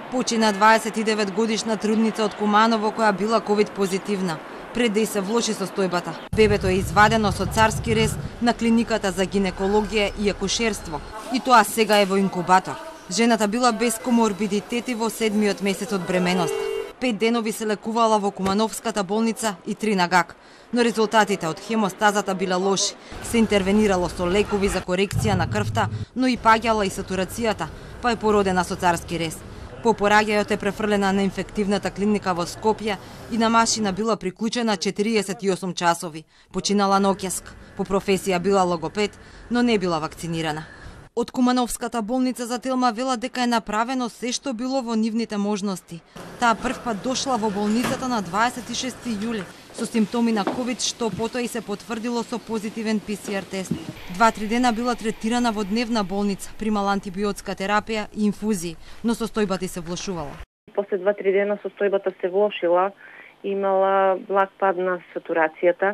Почина 29 годишна трудница од Куманово која била ковид позитивна. Пред да й се влоши состојбата, бебето е извадено со царски рез на клиниката за гинекологија и акушерство, и тоа сега е во инкубатор. Жената била без коморбидитети во 7-миот месец од бременост. 5 денови се лекувала во Кумановската болница и 3 на ГАК, но резултатите од хемостазата биле лоши. Се интервенирало со лекови за корекција на крвта, но и паѓала и сатурацијата, па е породена со царски рез. По пораѓајот е префрлена на инфективната клиника во Скопје и на машина била приклучена 48 часови. Починала ноќеск. По професија била логопед, но не била вакцинирана. Од Кумановската болница за Телма вела дека е направено се што било во нивните можности. Таа првпат дошла во болницата на 26 јули со симптоми на ковид, што потоа и се потврдило со позитивен ПСР тест. 2-3 дена била третирана во дневна болница, примала антибиотска терапија и инфузии, но состојбата се влошувала. После 2-3 дена состојбата се влошила, имала благ пад на сатурацијата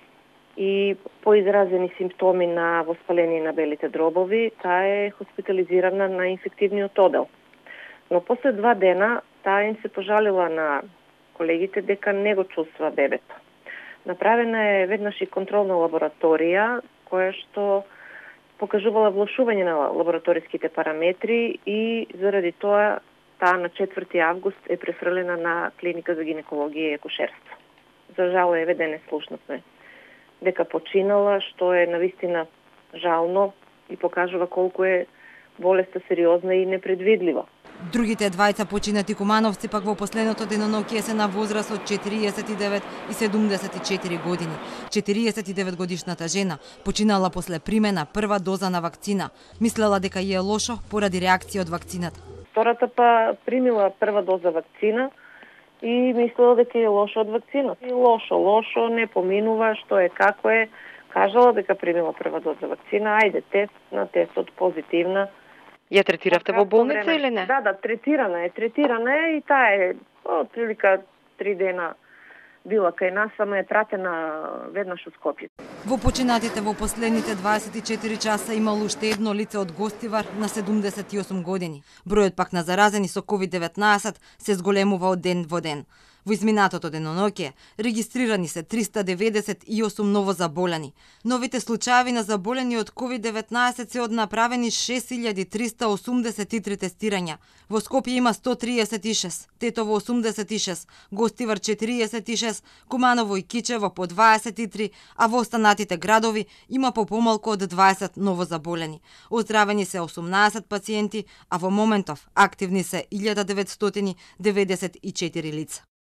и поизразени симптоми на воспаление на белите дробови. Таа е хоспитализирана на инфективниот одел. Но после 2 дена таа им се пожалила на колегите дека не го чувствува бебето. Направена е веднаш и контролна лабораторија, која што покажувала влошување на лабораториските параметри и заради тоа таа на 4 август е префрлена на клиника за гинекологија и акушерство. За жал еве слушнавме дека починала, што е навистина жално и покажува колку е болеста сериозна и непредвидлива. Другите двајца починати кумановци пак во последното деноноќие се на возраст од 49 и 74 години. 49 годишната жена починала после примена прва доза на вакцина. Мислела дека ја е лошо поради реакција од вакцината. Втората па примила прва доза вакцина и мислела дека е лошо од вакцината. Лошо, не поминува, што е како е. Кажала дека примила прва доза вакцина, ајде тест, на тестот позитивна. Ја третиравте во болница или не? Да, третирана е и таа е од прилика 3 дена била кај нас, ама е пратена веднаш од Скопје. Во починатите во последните 24 часа имало уште едно лице од Гостивар на 78 години. Бројот пак на заразени со COVID-19 се зголемува од ден во ден. Во изминатото деноноќе регистрирани се 398 новозаболени. Новите случаи на заболени од COVID-19 се од направени 6383 тестирања. Во Скопје има 136, Тетово 86, Гостивар 46, Куманово и Кичево по 23, а во останатите градови има по помалку од 20 новозаболени. Оздравени се 18 пациенти, а во моментов активни се 1994 лица.